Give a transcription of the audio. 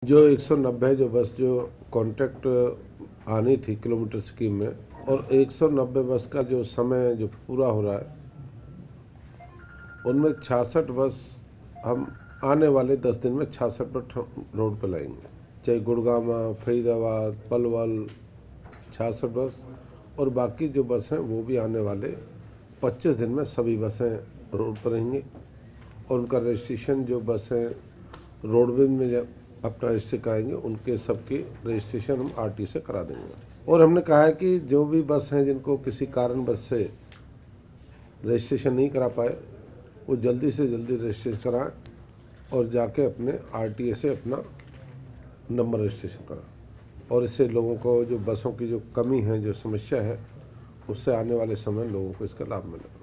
जो 190 जो बस जो कॉन्ट्रैक्ट आनी थी किलोमीटर स्कीम में, और 190 बस का जो समय जो पूरा हो रहा है, उनमें 66 बस हम आने वाले 10 दिन में 66 पर रोड पर लाएंगे। चाहे गुड़गांव, फरीदाबाद, पलवल, 66 बस, और बाकी जो बस हैं वो भी आने वाले 25 दिन में सभी बसें रोड पर रहेंगी। और उनका रजिस्ट्रेशन जो बस हैं रोडवेज में जब अपना रजिस्टर कराएंगे, उनके सबकी रजिस्ट्रेशन हम आरटी से करा देंगे। और हमने कहा है कि जो भी बस हैं जिनको किसी कारण बस से रजिस्ट्रेशन नहीं करा पाए, वो जल्दी से जल्दी रजिस्ट्रेशन कराएं और जाके अपने आरटीए से अपना नंबर रजिस्ट्रेशन कराएं। और इससे लोगों को जो बसों की जो कमी है, जो समस्या है, उससे आने वाले समय लोगों को इसका लाभ मिलेगा।